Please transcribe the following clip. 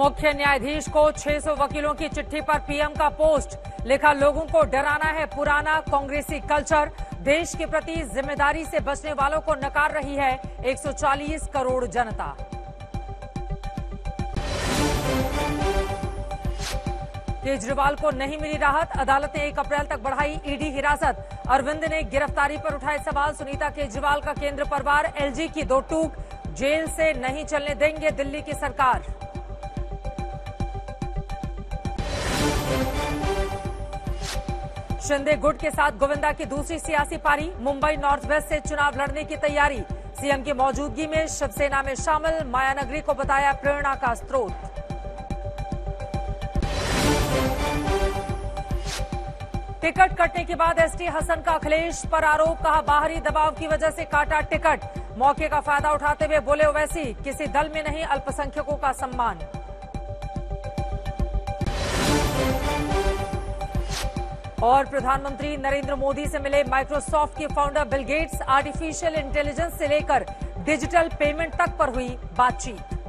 मुख्य न्यायाधीश को 600 वकीलों की चिट्ठी पर पीएम का पोस्ट लिखा, लोगों को डराना है पुराना कांग्रेसी कल्चर, देश के प्रति जिम्मेदारी से बचने वालों को नकार रही है 140 करोड़ जनता। केजरीवाल को नहीं मिली राहत, अदालत ने 1 अप्रैल तक बढ़ाई ईडी हिरासत। अरविंद ने गिरफ्तारी पर उठाए सवाल, सुनीता केजरीवाल का केंद्र परिवार, एलजी की 2 टूक, जेल से नहीं चलने देंगे दिल्ली की सरकार। शिंदे गुट के साथ गोविंदा की दूसरी सियासी पारी, मुंबई नॉर्थ वेस्ट से चुनाव लड़ने की तैयारी, सीएम की मौजूदगी में शिवसेना में शामिल, मायानगरी को बताया प्रेरणा का स्रोत। टिकट कटने के बाद एसटी हसन का अखिलेश पर आरोप, कहा बाहरी दबाव की वजह से काटा टिकट, मौके का फायदा उठाते हुए बोले ओवैसी, किसी दल में नहीं अल्पसंख्यकों का सम्मान। और प्रधानमंत्री नरेंद्र मोदी से मिले माइक्रोसॉफ्ट के founder Bill Gates, artificial intelligence से लेकर डिजिटल पेमेंट तक पर हुई बातचीत।